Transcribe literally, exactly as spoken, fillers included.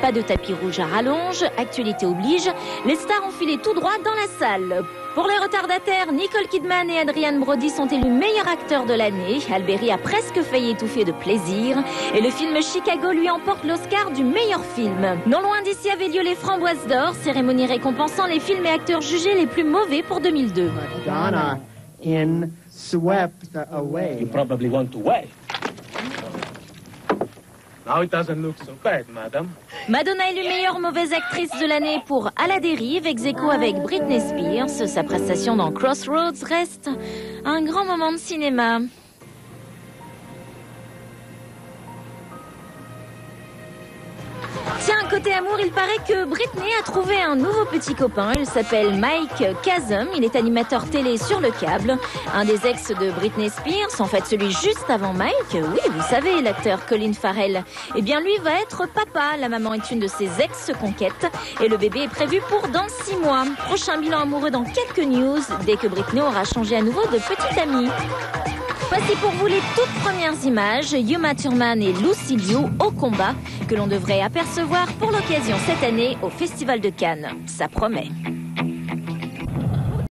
Pas de tapis rouge à rallonge, actualité oblige, les stars ont filé tout droit dans la salle. Pour les retardataires, Nicole Kidman et Adrien Brody sont élus meilleurs acteurs de l'année. Alberi a presque failli étouffer de plaisir. Et le film Chicago lui emporte l'Oscar du meilleur film. Non loin d'ici avaient lieu les Framboises d'Or, cérémonie récompensant les films et acteurs jugés les plus mauvais pour deux mille deux. Madonna in Swept Away. You probably want to wait. Now it doesn't look so bad, madam. Madonna élue meilleure mauvaise actrice de l'année pour À la dérive, ex aequo avec Britney Spears. Sa prestation dans Crossroads reste un grand moment de cinéma. Tiens, côté amour, il paraît que Britney a trouvé un nouveau petit copain. Il s'appelle Mike Kasem. Il est animateur télé sur le câble. Un des ex de Britney Spears, en fait celui juste avant Mike. Oui, vous savez, l'acteur Colin Farrell. Eh bien, lui va être papa. La maman est une de ses ex-conquêtes. Et le bébé est prévu pour dans six mois. Prochain bilan amoureux dans quelques news, dès que Britney aura changé à nouveau de petite amie. Voici pour vous les toutes premières images, Yuma Thurman et Lucy Liu au combat, que l'on devrait apercevoir pour l'occasion cette année au Festival de Cannes. Ça promet.